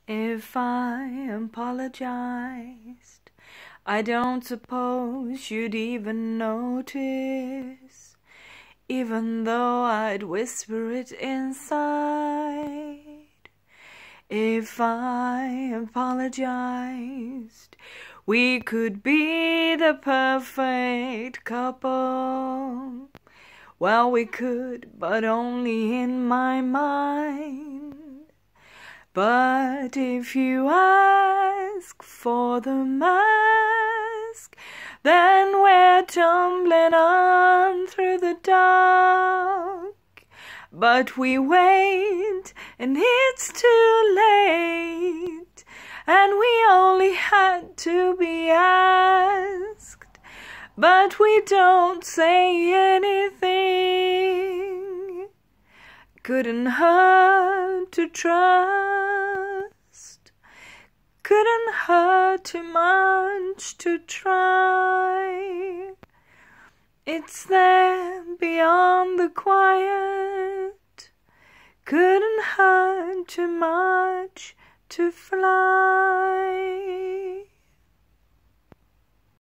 If I apologized, I don't suppose you'd even notice, even though I'd whisper it inside. If I apologized, we could be the perfect couple. Well, we could, but only in my mind. But if you ask for the mask, then we're tumbling on through the dark. But we wait, and it's too late, and we only had to be asked. But we don't say anything. Couldn't hurt to trust, couldn't hurt too much to try. It's there beyond the quiet, couldn't hurt too much to fly.